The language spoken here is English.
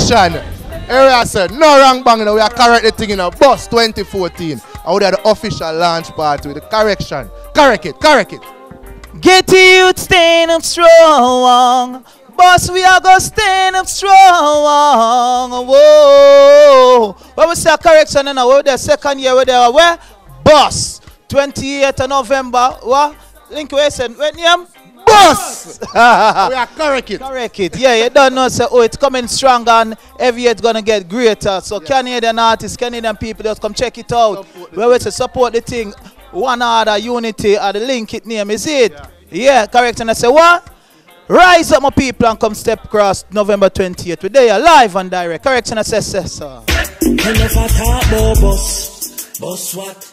correction. Area said, no wrong bang, we are correct the thing in a bus 2014. And we are the official launch party with the correction. Correct it, correct it. Get the youth stand up strong. Boss, we are gonna stand up strong. Whoa. When we say correction, you know, we're the second year, we're there. Where? Boss. 28th of November. What? Link we said, when you Boss! We are correct it. Correct it. Yeah, you don't know, say, oh, it's coming stronger and every year it's going to get greater. So Canadian artists, Canadian people, just come check it out. Where we say support the thing, one order, unity, or the link it name, is it? Yeah, correct. And I say, what? Rise up, my people, and come step across November 20th. We're there live and direct. Correct. And I say, sir. You never talk about boss. Boss what?